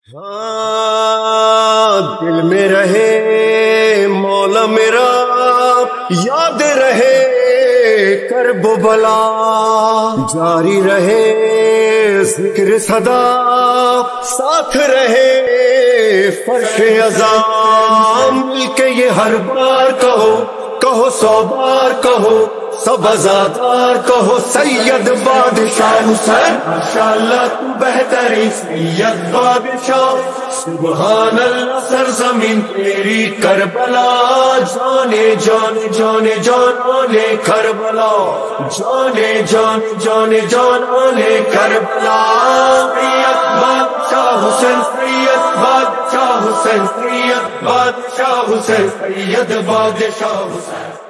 हाँ, दिल में रहे मौला मेरा, याद रहे करबो बला, जारी रहे जिक्र सदा, साथ रहे फर्श अज़ा। मिलके ये हर बार कहो, कहो 100 बार कहो, सब अज़ादार कहो सैयद बादशाह हुसैन। माशाअल्लाह तू बेहतरीन सैयद बादशाह, सुभान अल्लाह सरज़मीन तेरी करबला। जाने जाने जाने जाने करबला, जाने जाने जाने जाने करबला। सैयद बादशाह हुसैन, सैयद बादशाह हुसैन, सैयद बादशाह हुसैन, सैयद बादशाह हुसैन।